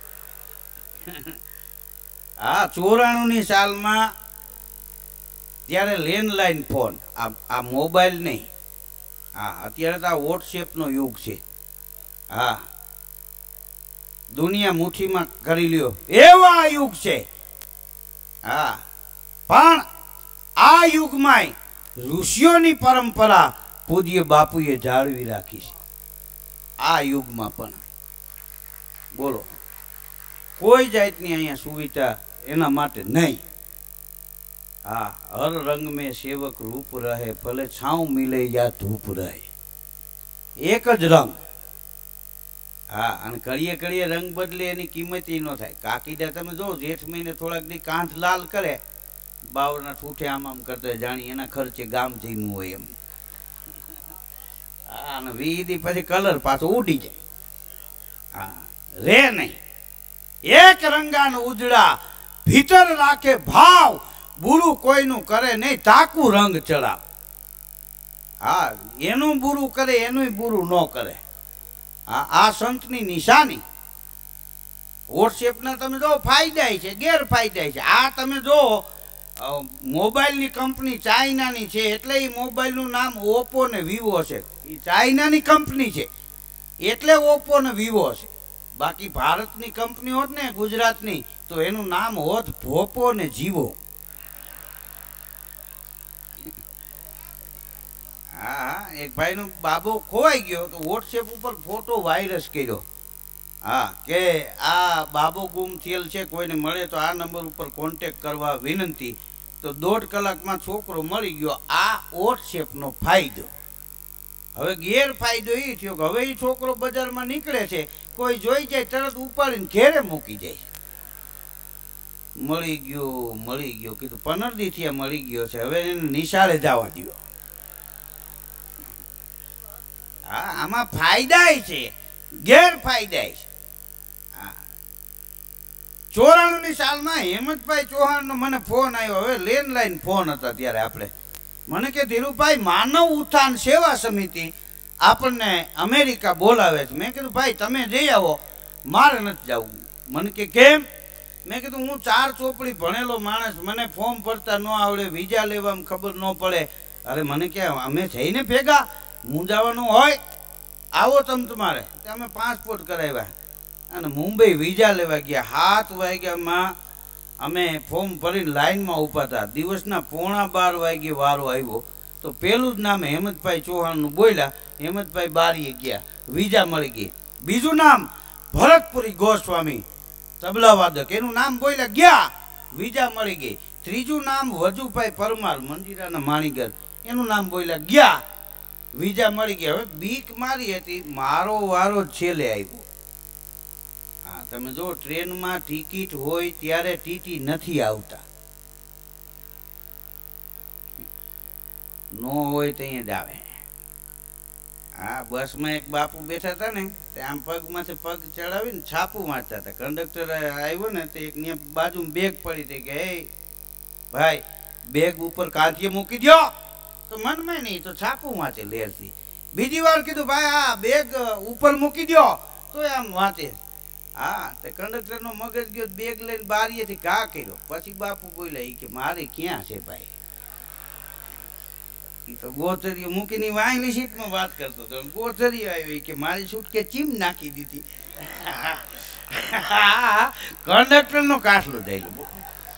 Speaker 2: હા, ચોરાણું ની સાલમાં ત્યારે લેન્ડલાઈન ફોન, આ આ મોબાઈલ નહીં. હા, અત્યારે તો આ વોટ્સએપનો યુગ છે. હા, દુનિયા મુઠ્ઠીમાં કરી લ્યો એવા યુગ છે. હા, પણ આ યુગમાં ઋષિઓની પરંપરા પૂજ્ય બાપુએ જાળવી રાખી છે. આ યુગમાં પણ બોલો કોઈ જાતની અહીંયા સુવિધા એના માટે નહીં. હા, હર રંગ में સેવક રૂપ રહે, ભલે છાંવ મિલે યા ધૂપ રહે, એક જ રંગ. હા, અને કડીએ કડીએ રંગ બદલે એની કિંમત ન થાય. કાકીડા તમે જો જેઠ મહિને થોડાક દી કાંઠ લાલ કરે, બાવરના ઠૂઠે આમ આમ કરતા જાણી એના ખર્ચે ગામ જઈનું હોય એમ. હા, અને વી દી પછી કલર પાછો ઉડી જાય. હા, રે નહીં. એક રંગાન ઉજળા ભીતર રાખે ભાવ, બુરું કોઈનું કરે નહીં, તાકું રંગ ચડાવ. હા, એનું બુરું કરે એનું બુરું ન કરે. હા, આ સંતની નિશાની. વોટ્સએપના તમે જો ફાયદા છે, ગેરફાયદા છે. આ તમે જો મોબાઈલની કંપની ચાઇનાની છે એટલે એ મોબાઈલનું નામ ઓપ્પો ને વિવો છે. એ ચાઇનાની કંપની છે એટલે ઓપ્પો ને વિવો છે. બાકી ભારતની કંપની હોત ને ગુજરાતની તો એનું નામ હોત ભોપો ને જીવો. હા, એક ભાઈનો બાબો ખોવાઈ ગયો તો વોટ્સએપ ઉપર ફોટો વાયરસ કર્યો. હા, કે આ બાબો ગુમ થયેલ છે, કોઈને મળે તો આ નંબર ઉપર કોન્ટેક્ટ કરવા વિનંતી. તો દોઢ કલાકમાં છોકરો મળી ગયો. આ વોટ્સએપનો ફાયદો. હવે ગેરફાયદો એ થયો કે હવે એ છોકરો બજારમાં નીકળે છે, કોઈ જોઈ જાય તરત ઉપાડીને ઘેરે મૂકી જાય. મળી ગયો મળી ગયો કીધું પંદર દી થી મળી ગયો છે, હવે એને નિશાળે જવા દો. હા, આમાં ફાયદા છે ગેરફાયદા છે. હા, ચોરાણું ની સાલમાં હેમંતભાઈ ચૌહાણ નો મને ફોન આવ્યો. હવે લેન્ડલાઈન ફોન હતા ત્યારે આપણે. મને કે ધીરુભાઈ માનવ ઉત્થાન સેવા સમિતિ આપણને અમેરિકા બોલાવે છે. મેં કીધું ભાઈ તમે જઈ આવો, મારે નથી જવું. મને કે કેમ? મેં કીધું હું ચાર ચોપડી ભણેલો માણસ, મને ફોર્મ ભરતા ન આવડે, વિઝા લેવામાં ખબર ન પડે. અરે મને કે અમે જઈને ભેગા હું જવાનું હોય, આવો તમે તમારે. અમે પાસપોર્ટ કરાવ્યા અને મુંબઈ વિઝા લેવા ગયા. સાત વાગ્યામાં અમે ફોર્મ ભરીને લાઈનમાં ઊભા હતા. દિવસના પોણા બાર વાગે વારો આવ્યો તો પેલું જ નામ હેમંતભાઈ ચૌહાણનું બોલ્યા. હેમંતભાઈ બારીએ ગયા, વિઝા મળી ગઈ. બીજું નામ ભરતપુરી ગોસ્વામી તબલા વાદક, એનું નામ બોલ્યા, ગયા, વિઝા મળી ગઈ. ત્રીજું નામ વજુભાઈ પરમાર મંજીરાના માણીગર, એનું નામ બોલ્યા, ગયા, વિઝા મળી ગયા. હવે બીક મારી હતી, મારો વારો છેલ્લે આવ્યો. હા, તમે જો ટ્રેનમાં ટિકિટ હોય ત્યારે ટીટી નથી આવતા, નો હોય તો અહીંયા જ આવે. હા, બસમાં એક બાપુ બેઠા હતા ને, તે આમ પગમાંથી પગ ચડાવીને છાપું મારતા હતા. કંડક્ટર આવ્યો ને તે એક બાજુ બેગ પડી હતી કે હે ભાઈ, બેગ ઉપર કાંઠીએ મૂકી દો. તો મનમાં નહીં તો છાપું વાંચે લેરથી. બીજી વાર કીધું ભાઈ આ બેગ ઉપર મૂકી દો, તો આમ વાંચે. હા, તે કંડક્ટરનો મગજ ગયો, બેગ લઈને બારીએથી ઘા કર્યો. પછી બાપુ બોલ્યા કે મારે ક્યાં છે ભાઈ? તો ગોચરીઓ મૂકીને વાયલી સીટમાં વાત કરતો હતો. ગોચરીઓ આવી કે મારી સૂટ કે ચીમ નાખી દીધી. કંડક્ટર નો કાસલો થયેલો.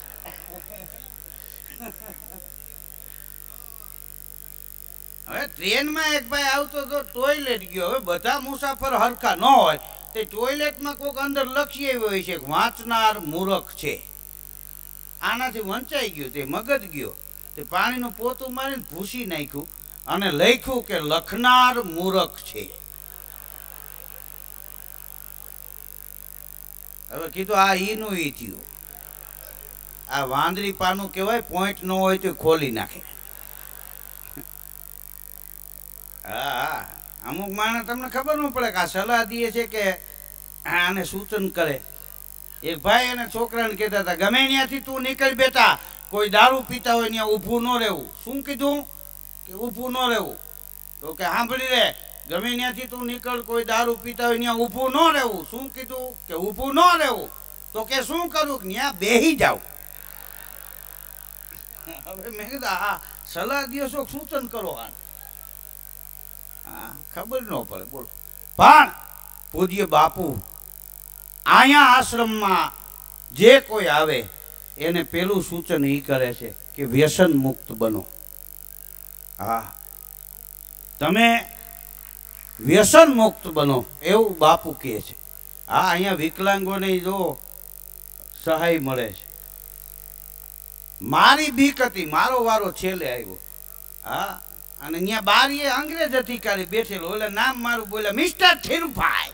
Speaker 2: હવે ટ્રેનમાં એક ભાઈ આવતો હતો, ટોયલેટ ગયો. હવે બધા મુસાફર હરખા ન હોય, તે ટોયલેટમાં કોઈક અંદર લખી આવ્યો હોય છે વાંચનાર મૂર્ખ છે. આનાથી વંચાઈ ગયું, તે મગજ ગયો, તે પાણીનું પોતું મારીને ભૂસી નાખ્યું અને લખ્યું કે લખનાર મૂર્ખ છે. હવે કીધું આ ઈનું ઈ થયું. આ વાંદરી પાનું કહેવાય, પોઈન્ટ ન હોય તો ખોલી નાખે. હા હા, અમુક માણસ તમને ખબર ન પડે કે આ સલાહ દે છે કે આને સૂચન કરે. એક ભાઈ એને છોકરાને કહેતા હતા ગમે ત્યાંથી તું નીકળ બેટા, કોઈ દારૂ પીતા હોય ત્યાં ઊભું ન રહેવું. શું કીધું? કે ઊભું ન રહેવું. તો કે સાંભળી રે, ગમે ત્યાંથી તું નીકળ, કોઈ દારૂ પીતા હોય ત્યાં ઊભું ન રહેવું. શું કીધું? કે ઊભું ન રહેવું. તો કે શું કરું? ત્યાં બેહી જાવ. હવે મેં કીધું હા સલાહ દો છો, સૂચન કરો. આ હા, ખબર ન પડે. બોલો. પણ પૂજ્ય બાપુ અહીંયા આશ્રમમાં જે કોઈ આવે એને પેલું સૂચન એ કરે છે કે વ્યસન મુક્ત બનો. હા, તમે વ્યસન મુક્ત બનો એવું બાપુ કહે છે. હા, અહીંયા વિકલાંગોને જો સહાય મળે છે. મારી બીક હતી, મારો વારો છેલ્લે આવ્યો. હા, અને અહીંયા બારીએ અંગ્રેજ અધિકારી બેઠેલો, એટલે નામ મારું બોલ્યા મિસ્ટર થીરુભાઈ.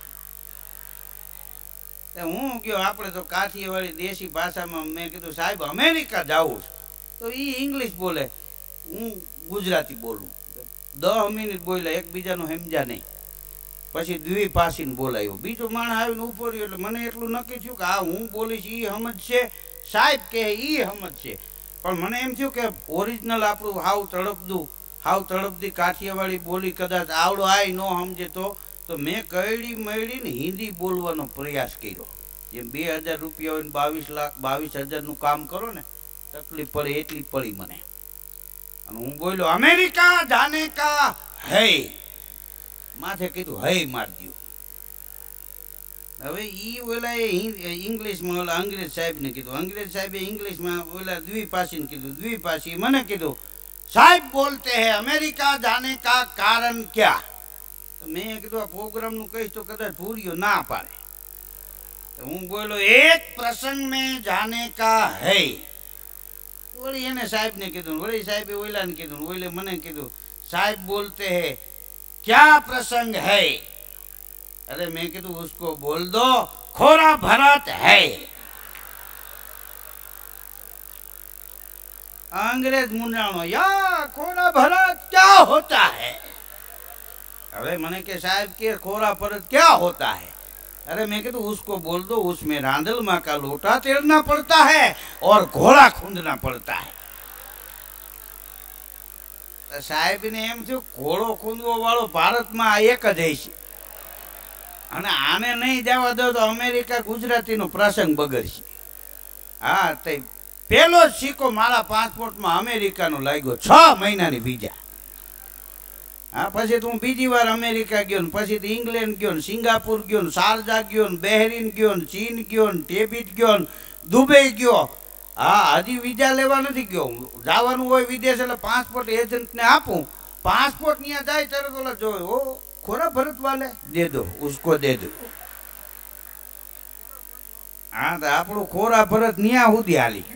Speaker 2: હું ગયો, આપણે તો કાઠિયાવાડી દેશી ભાષામાં મેં કીધું સાહેબ અમેરિકા જાવું છે. તો એ ઇંગ્લિશ બોલે, હું ગુજરાતી બોલું. દસ મિનિટ બોલ્યા, એકબીજાનું સમજ્યા નહીં. પછી દ્વિભાષીને બોલાયો. બીજો માણસ આવીને ઉભો રહ્યો, એટલે મને એટલું નક્કી થયું કે આ હું બોલીશ એ સમજશે, સાહેબ કે એ સમજશે. પણ મને એમ થયું કે ઓરિજિનલ આપણું હાવ તળપદું હાવ તળપદી કાઠિયાવાડી બોલી કદાચ આવડો આય ન સમજે તો તો મેં કઈડી મળી ને હિન્દી બોલવાનો પ્રયાસ કર્યો. જેમ બે હજાર રૂપિયા હોય બાવીસ લાખ બાવીસ હજારનું કામ કરો ને, તકલીફ પડે એટલી પડી મને. અને હું બોલ્યો અમેરિકા જાને કા હૈ. માથે કીધું હૈ માર દો. હવે ઈ ઓલા ઇંગ્લિશમાં ઓલા અંગ્રેજ સાહેબને કીધું, અંગ્રેજ સાહેબે ઇંગ્લિશમાં ઓલા દ્વિભાષીને કીધું, દ્વિભાષી મને કીધું સાહેબ બોલતે હૈ અમેરિકા જાને કા કારણ ક્યા. મેં કીધું આ પ્રોગ્રામનું કહીશ તો કદાચ ભૂર્યો ના પાડે. હું બોલો એક પ્રસંગ મેં જાને કા હૈ. વળી એને સાહેબને કીધું, વળી સાહેબે ઓલાને કીધું, ઓલે મને કીધું સાહેબ બોલતે હૈ ક્યા પ્રસંગ હૈ. अरे मैं कीधु उसको बोल दो खोरा भरत है. अंग्रेज मुंडाणो या खोरा भरत क्या होता है. अरे मैंने के साहब के खोरा भरत क्या होता है. अरे मैं कीधु उसको बोल दो उसमें रांदल माँ का लोटा तेरना पड़ता है और घोड़ा खूंदना पड़ता है. साहेब ने एम थयो घोड़ो खूंदવો વાળો ભારતમાં એક જ છે અને આને નહીં જવા દો તો અમેરિકા ગુજરાતીનો પ્રસંગ બગડશે. હા, તે પેલો જ સિક્કો મારા પાસપોર્ટમાં અમેરિકાનો લાગ્યો, છ મહિનાની વિઝા. હા, પછી તો હું બીજી વાર અમેરિકા ગયો ને પછી તો ઇંગ્લેન્ડ ગયો ને સિંગાપુર ગયો ને શારજા ગયો ને બહેરીન ગયો ને ચીન ગયો ને ટેબિટ ગયો ને દુબઈ ગયો. હા, હજી વિઝા લેવા નથી ગયો. જવાનું હોય વિદેશ એટલે પાસપોર્ટ એજન્ટને આપું, પાસપોર્ટ ત્યાં જાય તરત ઓલા જોયો ઓ खोरा भरत वाले दे दो उसको दे दो. हाँ, तो આપણું ખોરા ભરત ન્યા સુધી હાલી.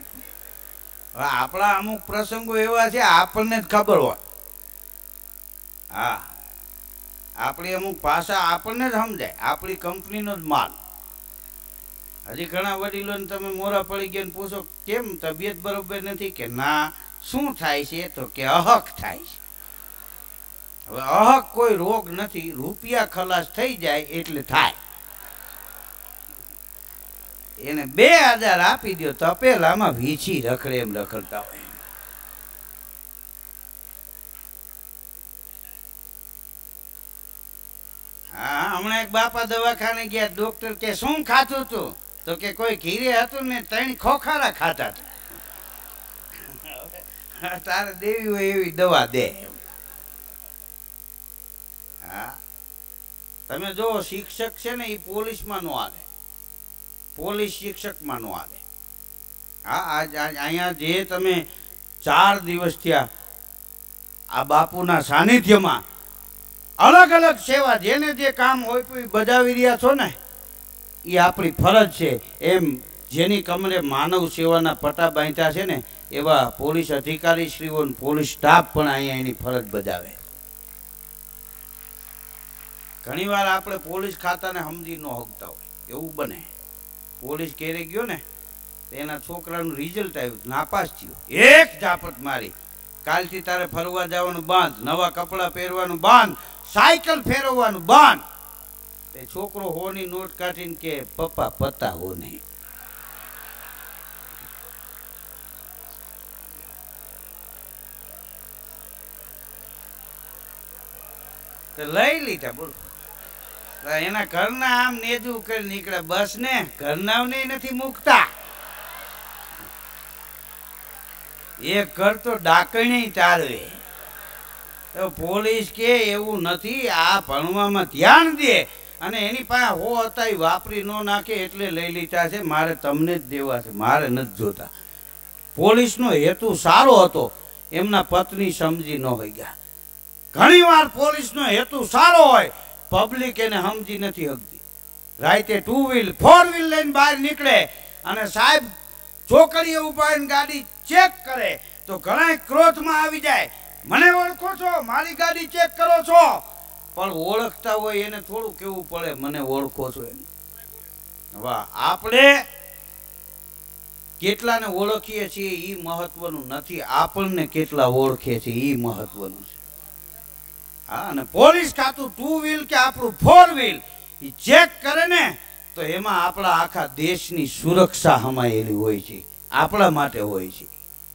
Speaker 2: આપણા અમુક પ્રસંગો એવા છે આપણને જ ખબર હોય. હા, આપણી અમુક ભાષા આપણને જ સમજાય, આપણી કંપનીનો જ માલ. હજી ઘણા વડીલોને તમે મોરા પડી ગયા પૂછો કેમ તબિયત બરોબર નથી, કે ના શું થાય છે, તો કે અહક થાય છે. હવે અહક કોઈ રોગ નથી, રૂપિયા ખલાસ થઈ જાય એટલે થાય. એને બે હજાર આપી દો તપેલામાં વીછી રખડે એમ રખડતા હોય. હા, હમણાં એક બાપા દવાખાને ગયા, ડોક્ટર કે શું ખાતું તું, તો કે કોઈ ઘીરે હતું ને ત્રણ ખોખારા ખાતા હતા. તારે દેવી હોય એવી દવા દે. હા, તમે જો શિક્ષક છે ને એ પોલીસમાં નો આવે, પોલીસ શિક્ષકમાં નો આવે. હા, આજ અહીંયા જે તમે ચાર દિવસ થયા આ બાપુના સાનિધ્યમાં અલગ અલગ સેવા જેને જે કામ હોય તો બજાવી રહ્યા છો ને, એ આપણી ફરજ છે. એમ જેની કમરે માનવ સેવાના પટા બાંધ્યા છે ને એવા પોલીસ અધિકારી શ્રીઓ પોલીસ સ્ટાફ પણ અહીંયા એની ફરજ બજાવે. ઘણી વાર આપણે પોલીસ ખાતાને સમજી ન હકતા હોય એવું બને. પોલીસ ઘેરે ગયો ને એના છોકરાનું રિઝલ્ટ આવ્યું, નાપાસ થયું, એક ઝાપટ મારી, કાલથી તારે ફરવા જવાનું બંધ, નવા કપડા પહેરવાનું બંધ, સાયકલ ફેરવવાનું બંધ. તે છોકરો હોની નોટ કાઢીને કે પપ્પા પતા હો નહીં. લઈ લીધા બોલ. એના ઘરના આમ નેજું કરી નીકળે, બસ ને ઘરના નથી મૂકતા. એક ઘર તો ડાકણી ચાલવે. પોલીસ કે એવું નથી, આ ભણવામાં ધ્યાન દે, અને એની પાસે હો હતા વાપરી ન નાખે એટલે લઈ લીધા છે. મારે તમને જ દેવા છે, મારે નથી જોતા. પોલીસનો હેતુ સારો હતો, એમના પત્ની સમજી ન હોય ગયા. ઘણી વાર પોલીસનો હેતુ સારો હોય, પબ્લિક એને સમજી નથી શકતી. રાતે ટુ વ્હીલ ફોર વ્હીલ લઈને બહાર નીકળે અને સાહેબ ચોકડીએ ઉભા ગાડી ચેક કરે તો ઘણા ક્રોધમાં આવી જાય, મને ઓળખો છો, મારી ગાડી ચેક કરો છો. પણ ઓળખતા હોય એને થોડું કેવું પડે મને ઓળખો છો એમ. વાહ, આપણે કેટલાને ઓળખીએ છીએ એ મહત્વનું નથી, આપણને કેટલા ઓળખે છે એ મહત્વનું છે. હા, અને પોલીસ ખાતું ટુ વ્હીલ કે આપણું ફોર વ્હીલ એ ચેક કરે ને તો એમાં આપણા આખા દેશની સુરક્ષા હમાયેલી હોય છે, આપણા માટે હોય છે.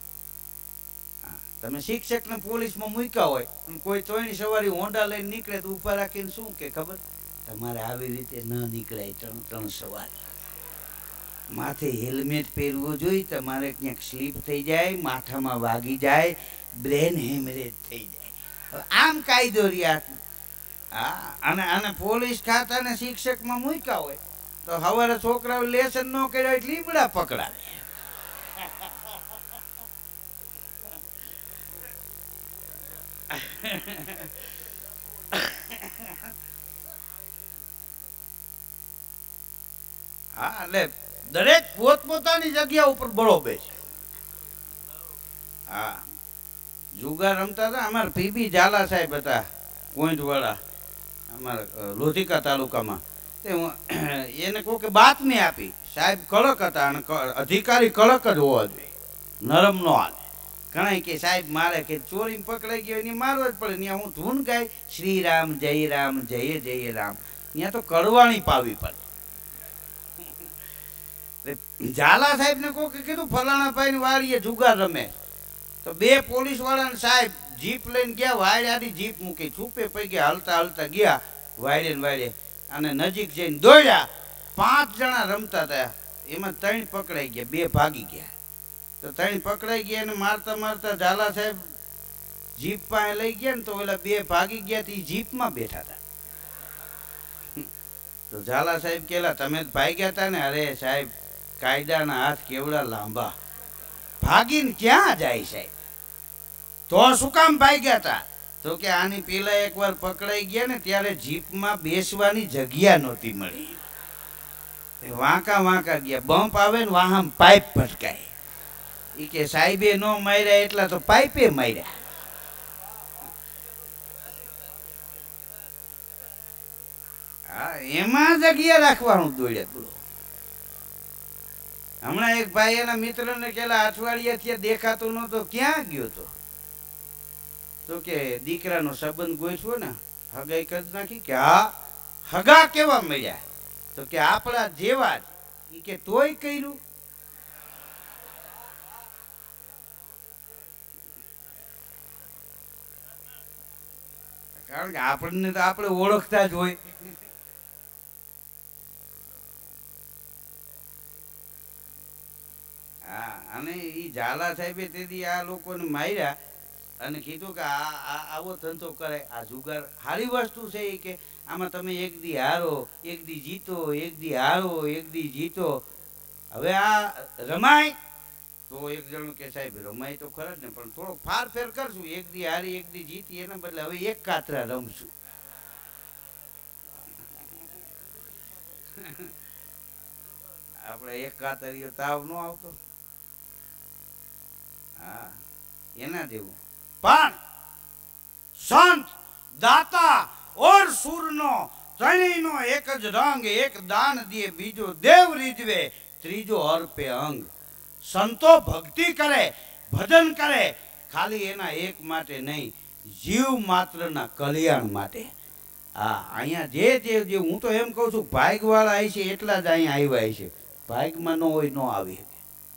Speaker 2: તમે શિક્ષકને પોલીસમાં મૂક્યા હોય અને કોઈ તોયની સવારી હોન્ડા લઈને નીકળે તો ઉપર રાખીને શું કે ખબર, તમારે આવી રીતે ન નીકળાય, ત્રણ ત્રણ સવારી, માથે હેલ્મેટ પહેરવું જોઈએ, તમારે ક્યાંક સ્લીપ થઈ જાય, માથામાં વાગી જાય, બ્રેન હેમરેજ થઈ જાય. આમ કાયદો રહ્યા. હા, અને અને પોલીસ ખાતાને શિક્ષકમાં મૂક્યા હોય તો સવારે છોકરાઓ લેસન ન કર્યા એટલે લીમડા પકડાવે. હા, એટલે દરેક પોતપોતાની જગ્યા ઉપર બળોબે છે. હા, જુગાર રમતા હતા અમારા પીબી ઝાલા સાહેબ હતા, પોઈન્ટ વાળા, અમારા લોધિકા તાલુકામાં. એને કોઈ બાતમી આપી, સાહેબ કડક હતા અને અધિકારી કડક જ હોવા જોઈએ, નરમ નો હાલે. ઘણા કે સાહેબ મારે કે ચોરી પકડાઈ ગયો એની મારવા જ પડે. ત્યાં હું ધૂન ગાય, શ્રી રામ જય રામ જય જય રામ, ત્યાં તો કડવાણી પાવી પડે. ઝાલા સાહેબ ને કોઈ કીધું ફલાણા ભાઈ ની વાડીએ જુગાર રમે, તો બે પોલીસ વાળા સાહેબ જીપ લઈને ગયા, વાડે આડી જીપ મૂકી, છૂપે પડી ગયા, હાલતા હાલતા ગયા વાડે ને વાડે, અને નજીક જઈને દોડ્યા. પાંચ જણા રમતા હતા, એમાં ત્રણ પકડાઈ ગયા, બે ભાગી ગયા. તો ત્રણ પકડાઈ ગયા ને મારતા મારતા ઝાલા સાહેબ જીપ પાસે લઈ ગયા ને તો ઓલા બે ભાગી ગયા, તો જીપમાં બેઠા હતા. તો ઝાલા સાહેબ કેલા તમે ભાગ્યા હતા ને, અરે સાહેબ કાયદાના હાથ કેવડા લાંબા, ભાગીને ક્યાં જાય સાહેબ, તો શું કામ ભાગ્યા હતા, તો કે આની પેલા એક વાર પકડાઈ ગયા ને ત્યારે જીપમાં બેસવાની જગ્યા નહોતી મળી, વાંકા વાંકા ગયા, બમ્પ આવે ને વાહન પાઇપ ભટકાય. એ કે સાહેબે નો માર્યા એટલા તો પાઇપે માર્યા. હા એમાં જગ્યા રાખવાનું દોડ્યા તું. હમણાં એક ભાઈ એના મિત્રને કેલા અઠવાડિયાથી દેખાતો નતો, ક્યાં ગયો તો? તો કે દીકરાનો સંબંધ ગોઠવો ને, હગાઈ કરી નાખી. કે હા હગા કેવા મળ્યા? તો કે આપણા જેવા જ. ઈ કે તોય કર્યું. કારણ કે આપણને તો આપણે ઓળખતા જ હોય. હા અને ઈ ઝાલા સાહેબે તેથી આ લોકોને માર્યા અને કીધું કે આ આવો ધંધો કરે, આ જુગાર સારી વસ્તુ છે. એ કે આમાં તમે એક દી હારો, એક દી જીતો, એક દી હારો, એક દી જીતો. હવે આ રમાય તો એક જણું કે સાહેબ રમાય તો ખરા જ ને, પણ થોડોક ફાર ફેર કરશું. એક દી હારી, એક દી જીતી, એના બદલે હવે એક કાતરા રમશું. આપણે એક કાતરીઓ તાવ નો આવતો. હા એના જેવું. પણ સંત દાતા ઓર સૂરનો ત્રણેયનો એક જ રંગ, એક દાન દે બીજો દેવ રીઝવે, ત્રીજો અર્પે અંગ. સંતો ભક્તિ કરે, ભજન કરે, ખાલી એના એક માટે નહીં, જીવ માત્રના કલ્યાણ માટે. હા અહીંયા જે જે જે હું તો એમ કહું છું, ભાગવાળા આવી છે એટલા જ અહીંયા આવ્યા છે. ભાગમાં ન હોય ન આવી શકે.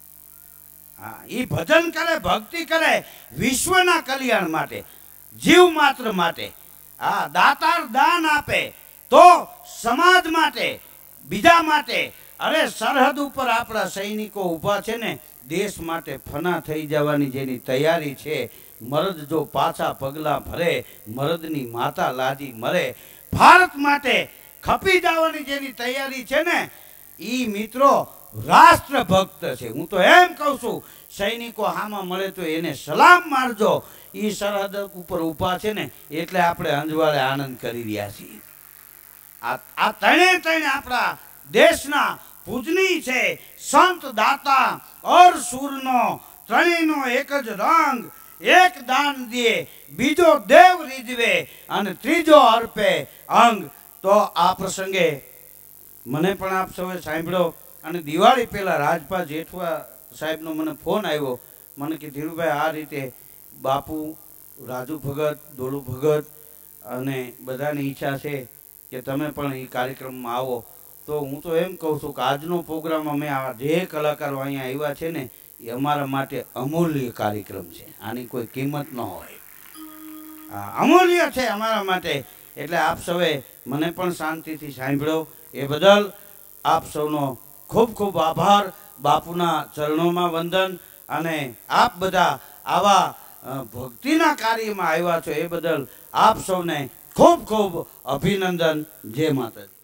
Speaker 2: હા એ ભજન કરે, ભક્તિ કરે, વિશ્વના કલ્યાણ માટે, જીવ માત્ર માટે. હા દાતાર દાન આપે તો સમાજ માટે, બીજા માટે. અરે સરહદ ઉપર આપણા સૈનિકો ઊભા છે ને, દેશ માટે ફના થઈ જવાની જેની તૈયારી છે. મરદ જો પાછા પગલા ભરે, મરદની માતા લાજી મરે. ભારત માટે ખપી જવાની જેની તૈયારી છે ને, ઈ મિત્રો રાષ્ટ્રભક્ત છે. હું તો એમ કહું છું, સૈનિકો હામાં મળે તો એને સલામ મારજો. ઈ સરહદ ઉપર ઊભા છે ને એટલે આપણે અંજવાળે આનંદ કરી રહ્યા છીએ. આ આ ત્રણે ત્રણે આપણા દેશના પૂજનીય છે. સંત દાતા ઓર સૂરનો ત્રણેયનો એક જ રંગ, એક દાન દે બીજો દેવ રીઝવે અને ત્રીજો અર્પે અંગ. તો આ પ્રસંગે મને પણ આપ સૌએ સાંભળ્યો અને દિવાળી પહેલા રાજપા જેઠવા સાહેબનો મને ફોન આવ્યો. મને કે ધીરુભાઈ આ રીતે બાપુ, રાજુ ભગત, દોલુ ભગત અને બધાની ઈચ્છા છે કે તમે પણ એ કાર્યક્રમમાં આવો. તો હું તો એમ કહું છું કે આજનો પ્રોગ્રામ અમે આ જે કલાકારો અહીંયા આવ્યા છે ને, એ અમારા માટે અમૂલ્ય કાર્યક્રમ છે. આની કોઈ કિંમત ન હોય. હા અમૂલ્ય છે અમારા માટે. એટલે આપ સૌએ મને પણ શાંતિથી સાંભળ્યો એ બદલ આપ સૌનો ખૂબ ખૂબ આભાર. બાપુના ચરણોમાં વંદન. અને આપ બધા આવા ભક્તિના કાર્યમાં આવ્યા છો એ બદલ આપ સૌને ખૂબ ખૂબ અભિનંદન. જય માતાજી.